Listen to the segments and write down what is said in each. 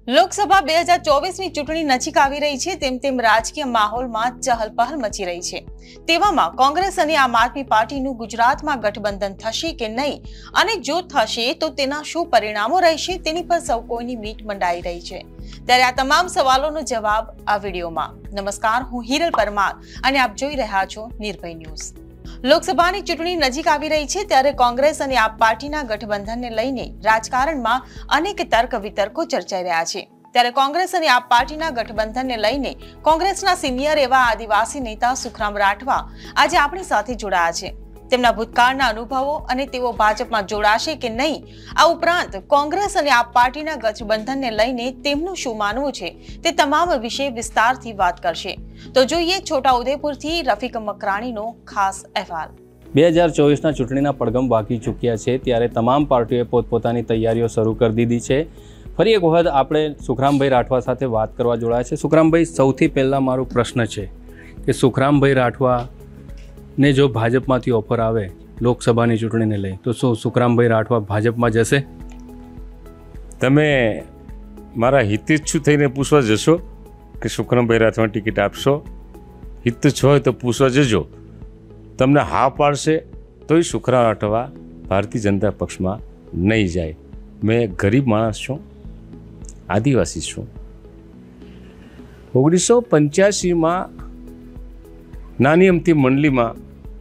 લોકસભા 2024ની ચૂંટણી નજીક આવી રહી છે તેમ તેમ રાજકીય માહોલમાં ચહલપહલ મચી રહી છે। તેવામાં કોંગ્રેસ અને આમ આદમી પાર્ટીનું ગુજરાતમાં ગઠબંધન થશે કે નહીં અને જો થશે તો તેના શું પરિણામો રહેશે તેની પર સૌ કોઈની મીટ મંડાઈ રહી છે। ત્યારે આ તમામ સવાલોનો જવાબ આ વિડીયોમાં। નમસ્કાર, હું હિરલ પરમાર અને આપ જોઈ રહ્યા છો નિર્ભય ન્યૂઝ। લોકસભાની ચૂંટણી નજીક આવી રહી છે ત્યારે કોંગ્રેસ અને આપ પાર્ટીના ગઠબંધનને લઈને રાજકારણમાં અનેક તર્ક વિતર્કો ચર્ચાઈ રહ્યા છે। ત્યારે કોંગ્રેસ અને આપ પાર્ટીના ગઠબંધનને લઈને કોંગ્રેસના સિનિયર એવા આદિવાસી નેતા સુખરામ રાઠવા આજે આપણી સાથે જોડાયા છે। તેમના ભૂતકાળના અનુભવો અને તેઓ ભાજપમાં જોડાશે કે નહીં, આ ઉપરાંત કોંગ્રેસ અને આપ પાર્ટીના ગઠબંધનને લઈને તેમનું શું માનવું છે તે તમામ વિશે વિસ્તારથી વાત કરશે। તો જોઈએ છોટાઉદેપુરથી રફીક મકરાણીનો ખાસ અહેવાલ। 2024ના ચૂંટણીના પડઘમ વાગી ચૂક્યા છે ત્યારે તમામ પાર્ટીઓએ પોતપોતાની તૈયારીઓ શરૂ કરી દીધી છે। ફરી એક વખત આપણે સુખરામભાઈ રાઠવા સાથે વાત કરવા જોડાયા છે। સુખરામભાઈ, સૌથી પહેલાં મારો પ્રશ્ન છે કે સુખરામભાઈ રાઠવાને જો ભાજપમાંથી ઓફર આવે લોકસભાની ચૂંટણીને લઈ તો શું સુખરામભાઈ રાઠવા ભાજપમાં જશે? તમે મારા હિતેચ્છુ થઈને પૂછવા જશો કે સુખરામભાઈ રાઠવા ટિકિટ આપશો? હિતેચ્છુ હોય તો પૂછવા જજો। તમને હા પાડશે તોય સુખરામ રાઠવા ભારતીય જનતા પક્ષમાં નહીં જાય। મેં ગરીબ માણસ છું, આદિવાસી છું। 1985માં નાની અમથી મંડળીમાં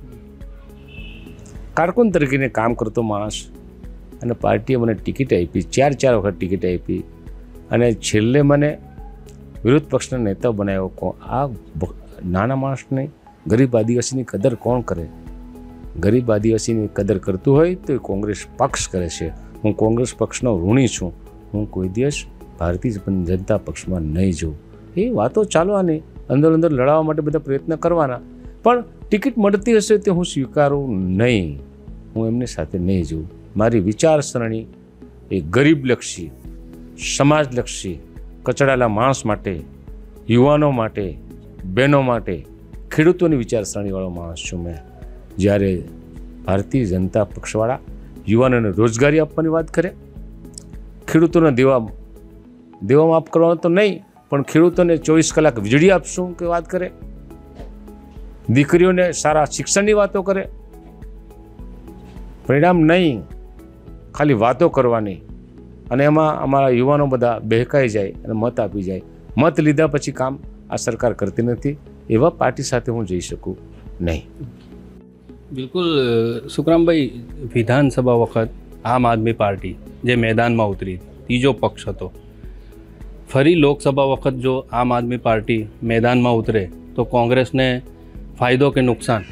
કારકુન તરીકે કામ કરતો માણસ અને પાર્ટીએ મને ટિકિટ આપી, ચાર વખત ટિકિટ આપી અને છેલ્લે મને વિરોધ પક્ષના નેતા બનાવ્યો। આ નાના માણસને ગરીબ આદિવાસીની કદર કોણ કરે? ગરીબ આદિવાસીની કદર કરતું હોય તો એ કોંગ્રેસ પક્ષ કરે છે। હું કોંગ્રેસ પક્ષનો ઋણી છું। હું કોઈ દિવસ ભારતીય જનતા પક્ષમાં નહીં જઉં। એ વાતો ચાલવાની, અંદર લડાવવા માટે બધા પ્રયત્ન કરવાના, પણ ટિકિટ મળતી હશે તે હું સ્વીકારું નહીં। હું એમની સાથે નહીં જઉં। મારી વિચારસરણી એ ગરીબલક્ષી, સમાજલક્ષી, કચડાયેલા માણસ માટે, યુવાનો માટે, બહેનો માટે, ખેડૂતોની વિચારસરણીવાળો માણસ છું મેં। જ્યારે ભારતીય જનતા પક્ષવાળા યુવાનોને રોજગારી આપવાની વાત કરે, ખેડૂતોને દેવા માફ કરવાનો તો નહીં, પણ ખેડૂતોને 24 કલાક વીજળી આપશું કે વાત કરે, દીકરીઓને સારા શિક્ષણની વાતો કરે, પરિણામ નહીં, ખાલી વાતો કરવાની અને એમાં અમારા યુવાનો બધા બહેકાઈ જાય અને મત આપી જાય। મત લીધા પછી કામ આ સરકાર કરતી નથી। એવા પાર્ટી સાથે હું જઈ શકું નહીં। બિલકુલ સુખરામભાઈ, વિધાનસભા વખત આમ આદમી પાર્ટી જે મેદાનમાં ઉતરી, ત્રીજો પક્ષ હતો, ફરી લોકસભા વખત જો આમ આદમી પાર્ટી મેદાનમાં ઉતરે તો કોંગ્રેસને ફાયદો કે નુકસાન?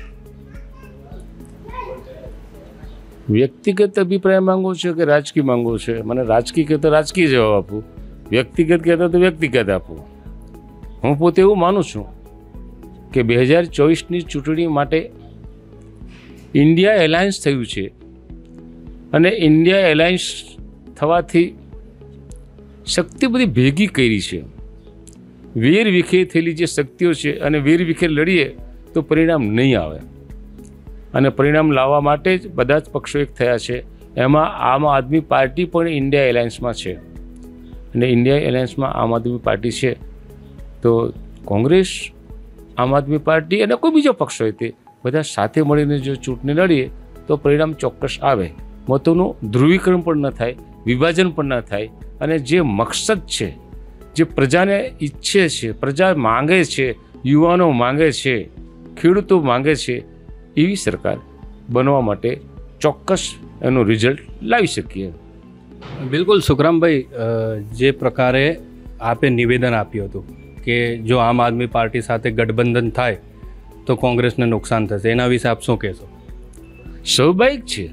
વ્યક્તિગત અભિપ્રાય માંગો છો કે રાજકીય માંગો છો? મને રાજકીય કહેતો રાજકીય જવાબ આપું, વ્યક્તિગત કહેતો તો વ્યક્તિગત આપું। હું પોતે એવું માનું છું કે 2024ની ચૂંટણી માટે ઇન્ડિયા એલાયન્સ થયું છે અને ઇન્ડિયા એલાયન્સ થવાથી શક્તિ બધી ભેગી કરી છે। વીર વિખેર થયેલી જે શક્તિઓ છે અને વીર વિખેર લડીએ તો પરિણામ નહીં આવે અને પરિણામ લાવવા માટે જ બધા જ પક્ષો એક થયા છે। એમાં આમ આદમી પાર્ટી પણ ઇન્ડિયા એલાયન્સમાં છે અને ઇન્ડિયા એલાયન્સમાં આમ આદમી પાર્ટી છે તો કોંગ્રેસ, આમ આદમી પાર્ટી અને કોઈ બીજો પક્ષ હોય તે બધા સાથે મળીને જો ચૂંટણી લડીએ તો પરિણામ ચોક્કસ આવે। મતોનું ધ્રુવીકરણ પણ ન થાય, વિભાજન પણ ન થાય અને જે મકસદ છે, જે પ્રજાને ઈચ્છે છે, પ્રજા માંગે છે, યુવાનો માંગે છે, ખેડૂતો માંગે છે, એવી સરકાર બનવા માટે ચોક્કસ એનું રિઝલ્ટ લાવી શકીએ। બિલકુલ સુખરામભાઈ, જે પ્રકારે આપે નિવેદન આપ્યું હતું કે જો આમ આદમી પાર્ટી સાથે ગઠબંધન થાય તો કોંગ્રેસને નુકસાન થશે, એના વિશે આપ શું કહેશો? સ્વાભાવિક છે।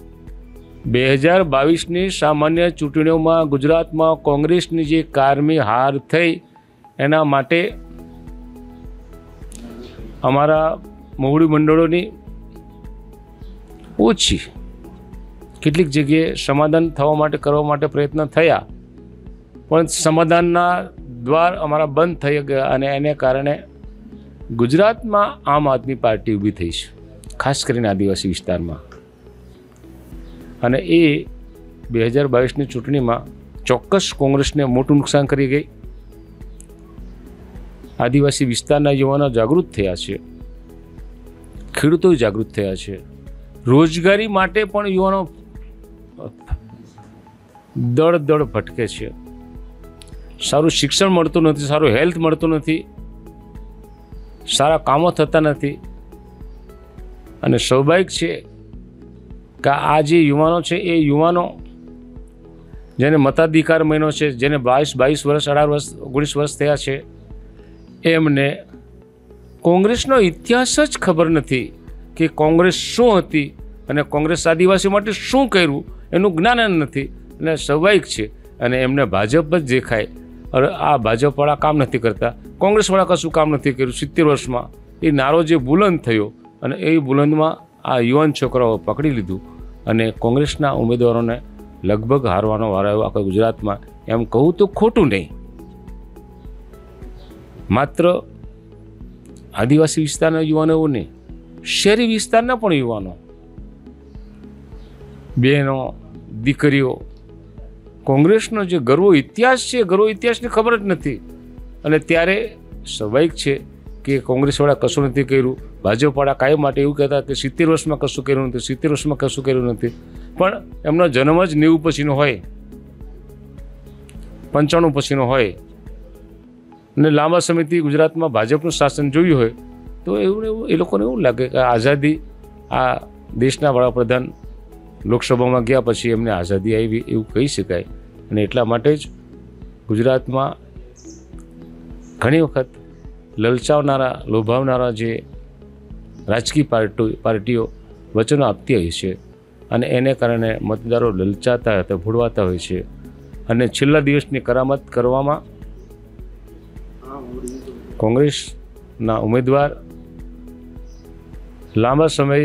2022ની સામાન્ય ચૂંટણીઓમાં ગુજરાતમાં કોંગ્રેસની જે કારમી હાર થઈ એના માટે અમારા મોવડી મંડળોની ઓછી કેટલીક જગ્યાએ સમાધાન થવા માટે કરવા માટે પ્રયત્ન થયા, પણ સમાધાનના દ્વાર અમારા બંધ થઈ ગયા અને એને કારણે ગુજરાતમાં આમ આદમી પાર્ટી ઊભી થઈ છે, ખાસ કરીને આદિવાસી વિસ્તારમાં। અને એ 2022ની ચૂંટણીમાં ચોક્કસ કોંગ્રેસને મોટું નુકસાન કરી ગઈ. આદિવાસી વિસ્તારના યુવાનો જાગૃત થયા છે, ખેડૂતો જાગૃત થયા છે, રોજગારી માટે પણ યુવાનો દળ ભટકે છે, સારું શિક્ષણ મળતું નથી, સારું હેલ્થ મળતું નથી, સારા કામો થતા નથી. અને સ્વાભાવિક છે કે આ જે યુવાનો છે એ યુવાનો જેને મતાધિકાર મહિનો છે, જેને 22 વર્ષ 18 વર્ષ 19 વર્ષ થયા છે, એમને કોંગ્રેસનો ઇતિહાસ જ ખબર નથી કે કોંગ્રેસ શું હતી અને કોંગ્રેસ આદિવાસી માટે શું કર્યું એનું જ્ઞાન નથી. અને સ્વાભાવિક છે અને એમને ભાજપ જ દેખાય. અરે આ ભાજપવાળા કામ નથી કરતા, કોંગ્રેસવાળા કશું કામ નથી કર્યું 70 વર્ષમાં. એ નારો જે બુલંદ થયો અને એ બુલંદમાં આ યુવાન છોકરાઓ પકડી લીધું અને કોંગ્રેસના ઉમેદવારોને લગભગ હારવાનો વારો આવ્યો આખા ગુજરાતમાં. એમ કહું તો ખોટું નહીં. માત્ર આદિવાસી વિસ્તારના યુવાનો એવું નહીં, શહેરી વિસ્તારના પણ યુવાનો, બહેનો, દીકરીઓ, કોંગ્રેસનો જે ગર્વો ઇતિહાસ છે, ગર્વો ઇતિહાસની ખબર જ નથી. અને ત્યારે સ્વાભાવિક છે કે કોંગ્રેસવાળા કશું નથી કર્યું. ભાજપવાળા કાયમ માટે એવું કહેતા કે 70 વર્ષમાં કશું કર્યું નથી, 70 વર્ષમાં કશું કર્યું નથી. પણ એમનો જન્મ જ 90 પછીનો હોય, 95 પછીનો હોય અને લાંબા સમયથી ગુજરાતમાં ભાજપનું શાસન જોયું હોય તો એવું એ લોકોને એવું લાગે કે આઝાદી, આ દેશના વડાપ્રધાન લોકસભામાં ગયા પછી એમને આઝાદી આવી એવું કહી શકાય. અને એટલા માટે જ ગુજરાતમાં ઘણી વખત લલચાવનારા, લોભાવનારા જે રાજકીય પાર્ટીઓ વચનો આપતી હોય છે અને એને કારણે મતદારો લલચાતા હતા, ભૂળવાતા હોય છે. અને છેલ્લા દિવસની કરામત કરવામાં કોંગ્રેસના ઉમેદવાર લાંબા સમયે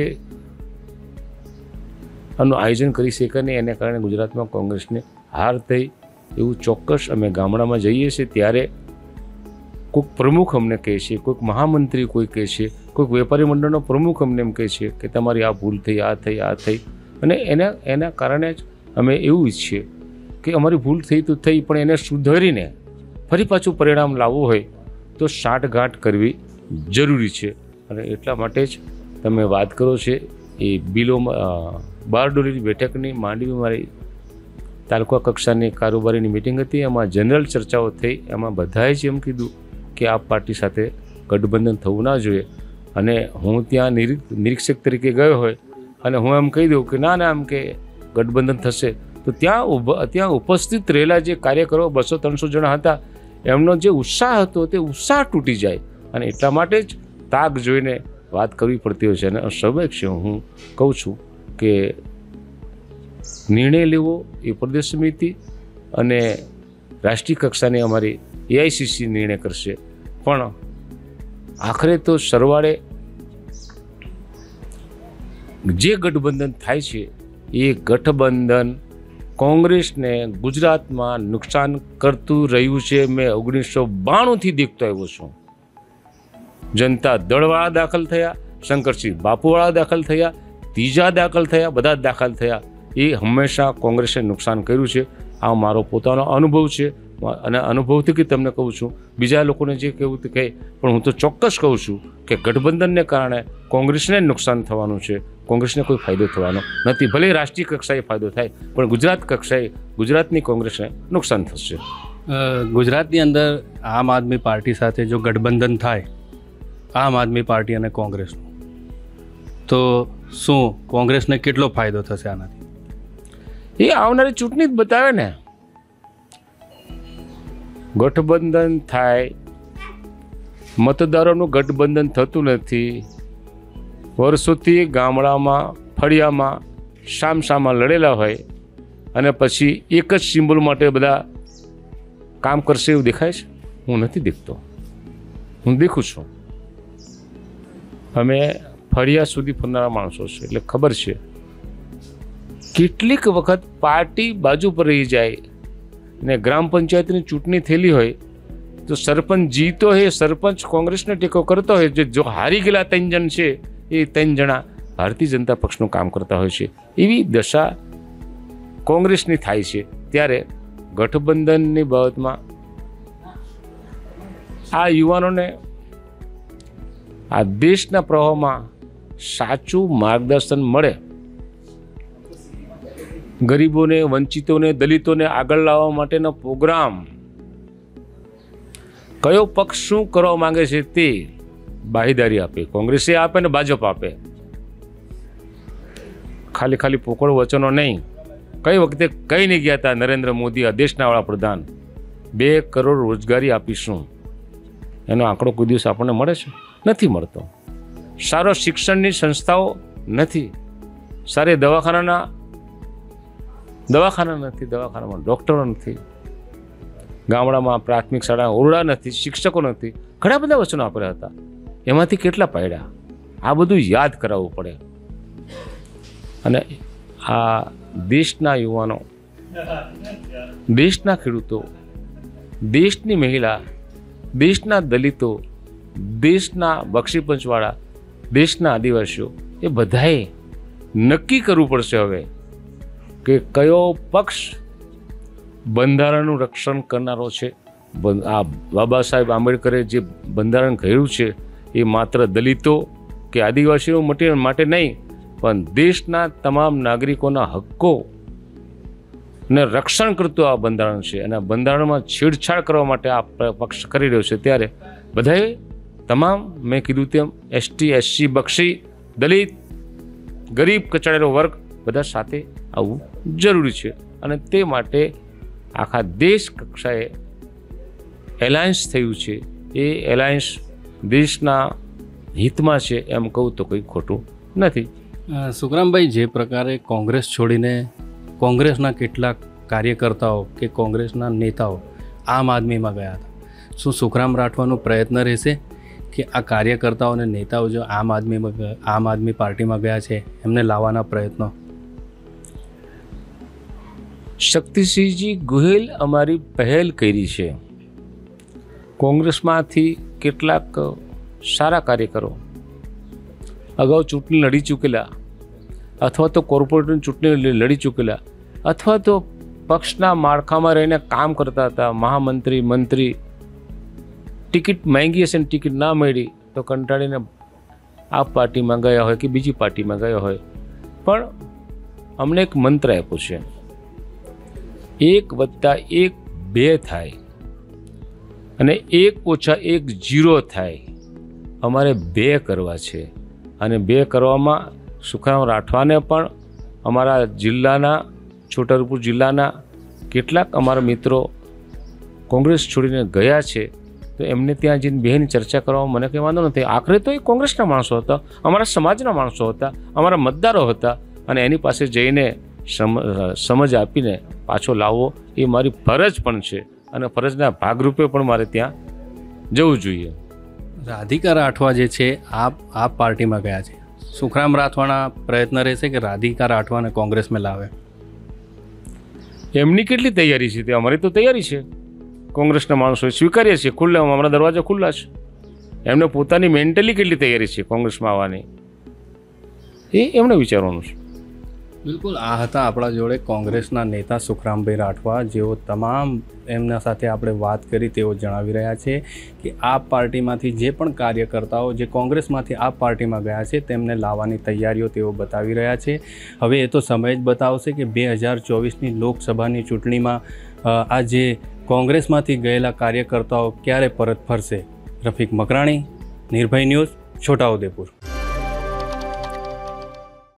આનું આયોજન કરી શકે નહીં, એને કારણે ગુજરાતમાં કોંગ્રેસને હાર થઈ એવું ચોક્કસ. અમે ગામડામાં જઈએ છીએ ત્યારે કોઈક પ્રમુખ અમને કહે છે, કોઈક મહામંત્રી કોઈ કહે છે, કોઈક વેપારી મંડળનો પ્રમુખ અમને એમ કહે છે કે તમારી આ ભૂલ થઈ, આ થઈ, આ થઈ. અને એના કારણે જ અમે એવું ઈચ્છીએ કે અમારી ભૂલ થઈ તો થઈ, પણ એને સુધારીને ફરી પાછું પરિણામ લાવવું હોય તો સાંઠગાંઠ કરવી જરૂરી છે. અને એટલા માટે જ તમે વાત કરો છે એ બિલોમાં બારડોલીની બેઠકની માંડવી મારી તાલુકા કક્ષાની કારોબારીની મિટિંગ હતી. એમાં જનરલ ચર્ચાઓ થઈ. એમાં બધાએ જ એમ કીધું કે આ પાર્ટી સાથે ગઠબંધન થવું ના જોઈએ. અને હું ત્યાં નિરીક્ષક તરીકે ગયો હોય અને હું એમ કહી દઉં કે ના એમ કે ગઠબંધન થશે તો ત્યાં ઉપસ્થિત રહેલા જે કાર્યકરો 200-300 જણા હતા એમનો જે ઉત્સાહ હતો તે ઉત્સાહ તૂટી જાય. અને એટલા માટે જ તાક જોઈને વાત કરવી પડતી હોય છે. અને સ્વાભાવિક છે, હું કહું છું કે નિર્ણય લેવો એ પ્રદેશ સમિતિ અને રાષ્ટ્રીય કક્ષાની અમારી એઆઈસીસી નિર્ણય કરશે. પણ આખરે તો સરવાળે જે ગઠબંધન થાય છે એ ગઠબંધન કોંગ્રેસને ગુજરાતમાં નુકસાન કરતું રહ્યું છે. મેં 1992થી દેખતો આવ્યો છું. જનતા દળવાળા દાખલ થયા, શંકરસિંહ બાપુવાળા દાખલ થયા, ત્રીજા દાખલ થયા, બધા જ દાખલ થયા. એ હંમેશા કોંગ્રેસે નુકસાન કર્યું છે. આ મારો પોતાનો અનુભવ છે અને અનુભવથી કે તમને કહું છું. બીજા લોકોને જે કહેવું તે કહે, પણ હું તો ચોક્કસ કહું છું કે ગઠબંધનને કારણે કોંગ્રેસને નુકસાન થવાનું છે, કોંગ્રેસને કોઈ ફાયદો થવાનો નથી. ભલે રાષ્ટ્રીય કક્ષાએ ફાયદો થાય પણ ગુજરાત કક્ષાએ ગુજરાતની કોંગ્રેસને નુકસાન થશે. ગુજરાતની અંદર આમ આદમી પાર્ટી સાથે જો ગઠબંધન થાય આમ આદમી પાર્ટી અને કોંગ્રેસનું, તો શું કોંગ્રેસને કેટલો ફાયદો થશે આનાથી? એ આવનારી ચૂંટણી જ બતાવે ને. ગઠબંધન થાય, મતદારોનું ગઠબંધન થતું નથી. વર્ષોથી ગામડામાં, ફળિયામાં સામસામા લડેલા હોય અને પછી એક જ સિમ્બોલ માટે બધા કામ કરશે એવું દેખાય છે? હું નથી દેખતો. હું દેખું છું. અમે ફળિયા સુધી ફરનારા માણસો છે એટલે ખબર છે. કેટલીક વખત પાર્ટી બાજુ પર રહી જાય ને ગ્રામ પંચાયતની ચૂંટણી થયેલી હોય તો સરપંચ જીતો હોય, સરપંચ કોંગ્રેસને ટેકો કરતો હોય, જો હારી ગયેલા 3 જણ છે એ 3 જણા ભારતીય જનતા પક્ષનું કામ કરતા હોય છે. એવી દશા કોંગ્રેસની થાય છે. ત્યારે ગઠબંધનની બાબતમાં આ યુવાનોને આ દેશના પ્રવાહમાં સાચું માર્ગદર્શન મળે, ગરીબોને, વંચિતોને, દલિતોને આગળ લાવવા માટેનો પ્રોગ્રામ કયો પક્ષ શું કરવા માંગે છે તે બાહેદારી આપે, કોંગ્રેસે આપે ને ભાજપ આપે. ખાલી ખાલી પોકળ વચનો નહીં. કઈ વખતે કઈ નહીં ગયા હતા નરેન્દ્ર મોદી, આ દેશના વડાપ્રધાન, 2 કરોડ રોજગારી આપીશું, એનો આંકડો કોઈ દિવસ આપણને મળે છે? નથી મળતો. સારો શિક્ષણની સંસ્થાઓ નથી, સારી દવાખાના નથી, દવાખાનામાં ડૉક્ટરો નથી, ગામડામાં પ્રાથમિક શાળા ઓરડા નથી, શિક્ષકો નથી. ઘણા બધા વચનો આપ્યા હતા, એમાંથી કેટલા પાડ્યા? આ બધું યાદ કરાવવું પડે. અને આ દેશના યુવાનો, દેશના ખેડૂતો, દેશની મહિલા, દેશના દલિતો, દેશના બક્ષીપંચવાળા, દેશના આદિવાસીઓ, એ બધાએ નક્કી કરવું પડશે હવે કે કયો પક્ષ બંધારણનું રક્ષણ કરનારો છે. આ બાબા સાહેબ આંબેડકરે જે બંધારણ ઘડ્યું છે એ માત્ર દલિતો કે આદિવાસીઓ માટે નહીં, પણ દેશના તમામ નાગરિકોના હક્કોને રક્ષણ કરતું આ બંધારણ છે. અને આ બંધારણમાં છેડછાડ કરવા માટે આ પક્ષ કરી રહ્યો છે. ત્યારે બધાએ તમામ, મેં કીધું તેમ, એસટી, એસસી, બક્ષી, દલિત, ગરીબ, કચડેલો વર્ગ બધા સાથે આવવું જરૂરી છે. અને તે માટે આખા દેશ કક્ષાએ એલાયન્સ થયું છે. એ એલાયન્સ દેશના હિતમાં છે એમ કહું તો કંઈ ખોટું નથી. સુખરામભાઈ, જે પ્રકારે કોંગ્રેસ છોડીને કોંગ્રેસના કેટલાક કાર્યકર્તાઓ કે કોંગ્રેસના નેતાઓ આમ આદમીમાં ગયા હતા, શું સુખરામ રાઠવાનો પ્રયત્ન રહેશે કે આ કાર્યકર્તાઓ અને નેતાઓ જો આમ આદમી પાર્ટીમાં ગયા છે એમને લાવવાના પ્રયત્નો? શક્તિસિંહજી ગોહિલ અમારી પહેલ કરી છે. કોંગ્રેસમાંથી કેટલાક સારા કાર્યકરો અગાઉ ચૂંટણી લડી ચૂકેલા, અથવા તો કોર્પોરેટરની ચૂંટણી લડી ચૂકેલા, અથવા તો પક્ષના માળખામાં રહીને કામ કરતા હતા, મહામંત્રી, મંત્રી, ટિકિટ માંગી હશે ને ટિકિટ ના મળી તો કંટાળીને આ પાર્ટીમાં ગયા હોય કે બીજી પાર્ટીમાં ગયા હોય. પણ અમને એક મંત્ર આપ્યો છે, 1+1 2 થાય અને 1 - 1 0 થાય. અમારે 2 કરવા છે. અને 2 કરવામાં સુખરામ રાઠવાને પણ અમારા જિલ્લાના, છોટાઉદેપુર જિલ્લાના કેટલાક અમારા મિત્રો કોંગ્રેસ છોડીને ગયા છે, તો એમને ત્યાં જઈને બેની ચર્ચા કરવામાં મને કંઈ વાંધો નથી. આખરે તો એ કોંગ્રેસના માણસો હતા, અમારા સમાજના માણસો હતા, અમારા મતદારો હતા. અને એની પાસે જઈને સમજ આપીને પાછો લાવવો એ મારી ફરજ પણ છે. અને ફરજના ભાગરૂપે પણ મારે ત્યાં જવું જોઈએ. રાધિકા રાઠવા જે છે આપ પાર્ટીમાં ગયા છે, સુખરામ રાઠવાના પ્રયત્ન રહેશે કે રાધિકા રાઠવાને કોંગ્રેસમાં લાવે? એમની કેટલી તૈયારી છે તે અમારી તો તૈયારી છે. કોંગ્રેસના માણસોએ સ્વીકારીએ છીએ, ખુલ્લે અમારા દરવાજા ખુલ્લા છે. એમને પોતાની મેન્ટલી કેટલી તૈયારી છે કોંગ્રેસમાં આવવાની એ એમણે વિચારવાનું છે. બિલકુલ, આ હતા આપણા જોડે કોંગ્રેસના નેતા સુખરામભાઈ રાઠવા, જેઓ તમામ એમના સાથે આપણે વાત કરી તેઓ જણાવી રહ્યા છે કે આ પાર્ટીમાંથી જે પણ કાર્યકર્તાઓ જે કોંગ્રેસમાંથી આ પાર્ટીમાં ગયા છે તેમને લાવવાની તૈયારીઓ તેઓ બતાવી રહ્યા છે. હવે એ તો સમય જ બતાવશે કે 2024ની લોકસભાની ચૂંટણીમાં આ જે કોંગ્રેસમાંથી ગયેલા કાર્યકર્તાઓ ક્યારે પરત ફરશે. રફીક મકરાણી, નિર્ભય ન્યૂઝ, છોટાઉદેપુર.